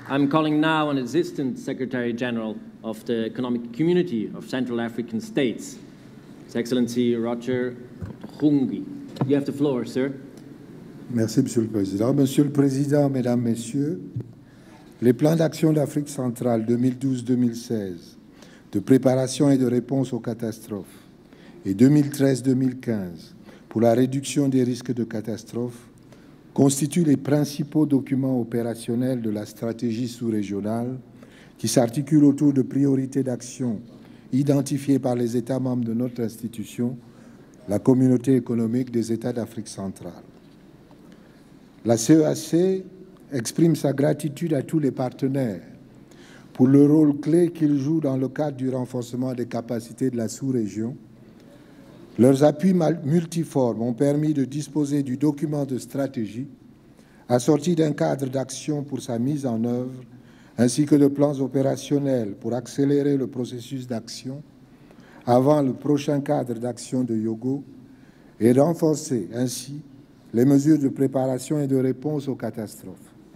I'm calling now on Assistant Secretary General of the Economic Community of Central African States, His Excellency Roger Khungi. You have the floor, sir. Merci, Monsieur le Président. Monsieur le Président, Mesdames, Messieurs, les plans d'action d'Afrique centrale 2012-2016 de préparation et de réponse aux catastrophes et 2013-2015 pour la réduction des risques de catastrophes constituent les principaux documents opérationnels de la stratégie sous-régionale qui s'articule autour de priorités d'action identifiées par les États membres de notre institution, la Communauté économique des États d'Afrique centrale. La CEAC exprime sa gratitude à tous les partenaires pour le rôle clé qu'ils jouent dans le cadre du renforcement des capacités de la sous-région. Leurs appuis multiformes ont permis de disposer du document de stratégie assorti d'un cadre d'action pour sa mise en œuvre, ainsi que de plans opérationnels pour accélérer le processus d'action avant le prochain cadre d'action de Yogo et renforcer ainsi les mesures de préparation et de réponse aux catastrophes.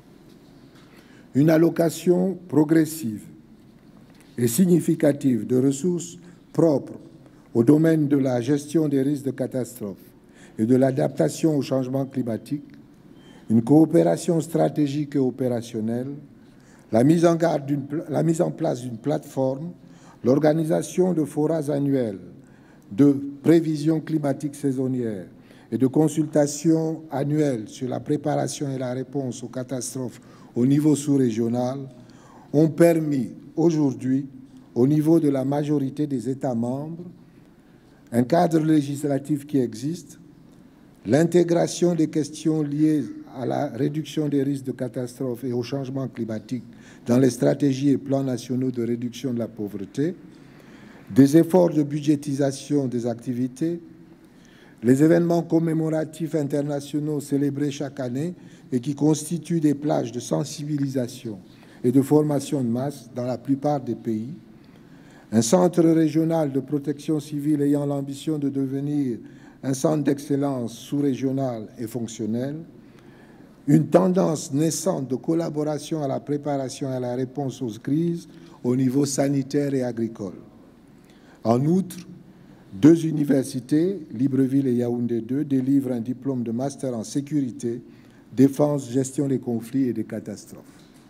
Une allocation progressive et significative de ressources propres au domaine de la gestion des risques de catastrophes et de l'adaptation au changement climatique, une coopération stratégique et opérationnelle, la mise en place d'une plateforme, l'organisation de forats annuels de prévision climatique saisonnière et de consultations annuelles sur la préparation et la réponse aux catastrophes au niveau sous-régional ont permis aujourd'hui, au niveau de la majorité des États membres, un cadre législatif qui existe, l'intégration des questions liées à la réduction des risques de catastrophes et au changement climatique dans les stratégies et plans nationaux de réduction de la pauvreté, des efforts de budgétisation des activités, les événements commémoratifs internationaux célébrés chaque année et qui constituent des plages de sensibilisation et de formation de masse dans la plupart des pays, un centre régional de protection civile ayant l'ambition de devenir un centre d'excellence sous-régional et fonctionnel, une tendance naissante de collaboration à la préparation et à la réponse aux crises au niveau sanitaire et agricole. En outre, 2 universités, Libreville et Yaoundé 2, délivrent un diplôme de master en sécurité, défense, gestion des conflits et des catastrophes.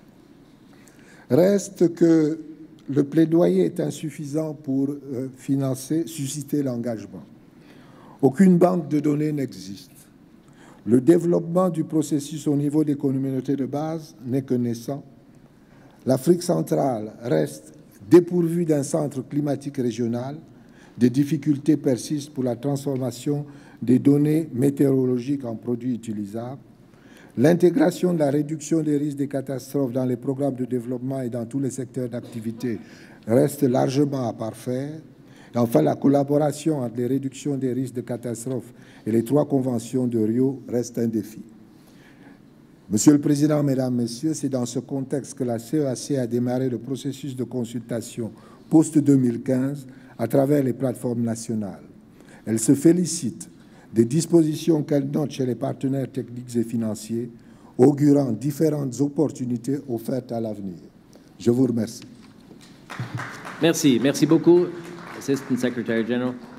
Reste que le plaidoyer est insuffisant pour susciter l'engagement. Aucune banque de données n'existe. Le développement du processus au niveau des communautés de base n'est que naissant. L'Afrique centrale reste dépourvue d'un centre climatique régional. Des difficultés persistent pour la transformation des données météorologiques en produits utilisables. L'intégration de la réduction des risques des catastrophes dans les programmes de développement et dans tous les secteurs d'activité reste largement à parfaire. Et enfin, la collaboration entre les réductions des risques de catastrophes et les 3 conventions de Rio reste un défi. Monsieur le Président, Mesdames, Messieurs, c'est dans ce contexte que la CEAC a démarré le processus de consultation post-2015 à travers les plateformes nationales. Elle se félicite des dispositions qu'elle note chez les partenaires techniques et financiers, augurant différentes opportunités offertes à l'avenir. Je vous remercie. Merci beaucoup, Assistant Secretary General.